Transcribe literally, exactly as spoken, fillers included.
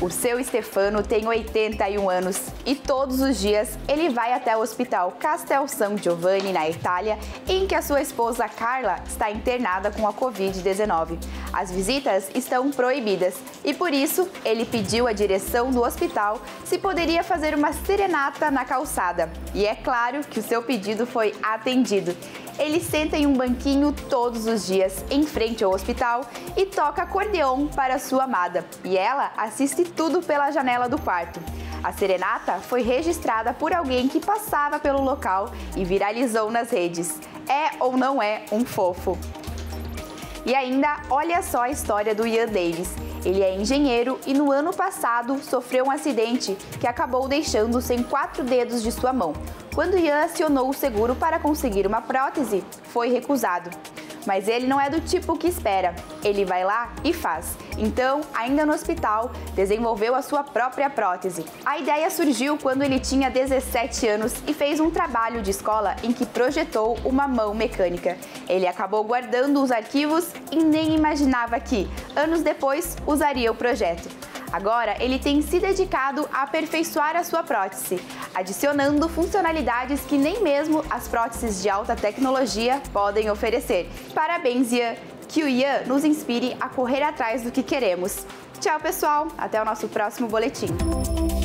O seu Stefano tem oitenta e um anos e todos os dias ele vai até o Hospital Castel San Giovanni, na Itália, em que a sua esposa Carla está internada com a covid dezenove. As visitas estão proibidas e por isso ele pediu à direção do hospital se poderia fazer uma serenata na calçada. E é claro que o seu pedido foi atendido. Ele senta em um banquinho todos os dias em frente ao hospital e toca acordeon para sua amada. E ela assiste tudo pela janela do quarto. A serenata foi registrada por alguém que passava pelo local e viralizou nas redes. É ou não é um fofo? E ainda, olha só a história do Ian Davis. Ele é engenheiro e no ano passado sofreu um acidente que acabou deixando sem quatro dedos de sua mão. Quando Ian acionou o seguro para conseguir uma prótese, foi recusado. Mas ele não é do tipo que espera, ele vai lá e faz. Então, ainda no hospital, desenvolveu a sua própria prótese. A ideia surgiu quando ele tinha dezessete anos e fez um trabalho de escola em que projetou uma mão mecânica. Ele acabou guardando os arquivos e nem imaginava que, anos depois, usaria o projeto. Agora, ele tem se dedicado a aperfeiçoar a sua prótese, adicionando funcionalidades que nem mesmo as próteses de alta tecnologia podem oferecer. Parabéns, Ian! Que o Ian nos inspire a correr atrás do que queremos. Tchau, pessoal! Até o nosso próximo boletim.